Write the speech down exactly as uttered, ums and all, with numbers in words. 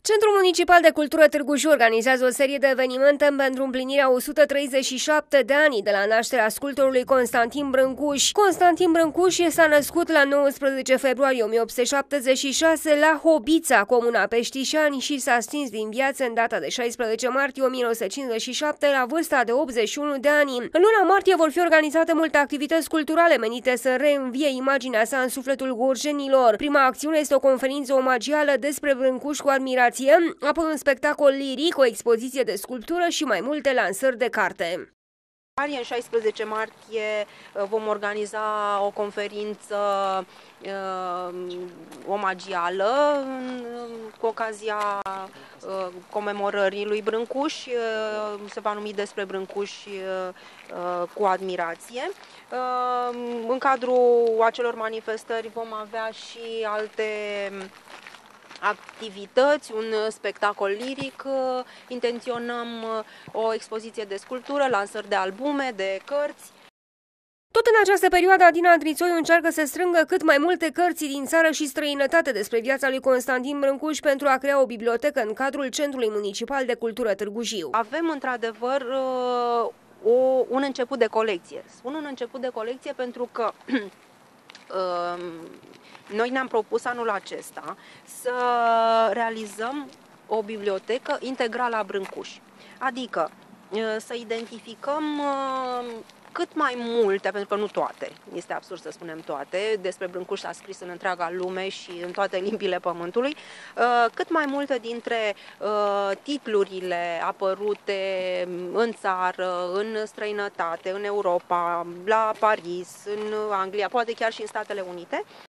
Centrul Municipal de Cultură Târgu Jiu organizează o serie de evenimente pentru împlinirea o sută treizeci și șapte de ani de la nașterea sculptorului Constantin Brâncuș. Constantin Brâncuș s-a născut la nouăsprezece februarie o mie opt sute șaptezeci și șase la Hobița, comuna Peștișani, și s-a stins din viață în data de șaisprezece martie o mie nouă sute cincizeci și șapte la vârsta de optzeci și unu de ani. În luna martie vor fi organizate multe activități culturale menite să reînvie imaginea sa în sufletul gorjenilor. Prima acțiune este o conferință omagială despre Brâncuș cu admirație, apoi un spectacol liric, o expoziție de sculptură și mai multe lansări de carte. În șaisprezece martie vom organiza o conferință uh, omagială cu ocazia uh, comemorării lui Brâncuș. Uh, se va numi despre Brâncuș uh, cu admirație. Uh, în cadrul acelor manifestări vom avea și alte activități, un spectacol liric, intenționăm o expoziție de sculptură, lansări de albume, de cărți. Tot în această perioadă, Adina Andrițoiu încearcă să strângă cât mai multe cărți din țară și străinătate despre viața lui Constantin Brâncuș pentru a crea o bibliotecă în cadrul Centrului Municipal de Cultură Târgu Jiu. Avem într-adevăr o, un început de colecție. Spun un început de colecție pentru că noi ne-am propus anul acesta să realizăm o bibliotecă integrală a Brâncuș, adică să identificăm cât mai multe, pentru că nu toate, este absurd să spunem toate, despre Brâncuș s-a scris în întreaga lume și în toate limbile pământului, cât mai multe dintre titlurile apărute în țară, în străinătate, în Europa, la Paris, în Anglia, poate chiar și în Statele Unite,